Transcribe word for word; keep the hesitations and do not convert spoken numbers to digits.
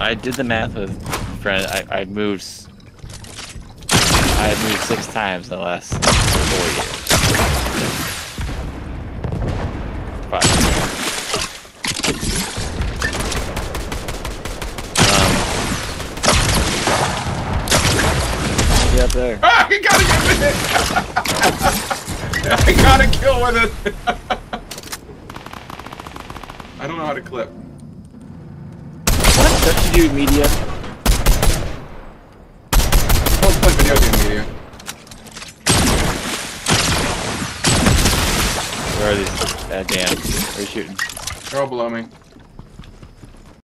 I did the math with a friend. I, I moved. I moved six times in the last four years. Five. Um. Get up there. Ah, you gotta get with it. I got a kill with it. I don't know how to clip. What? Don't you do media? Don't play video game media. Where are these? Uh, damn. Where are you shooting? They're all below me.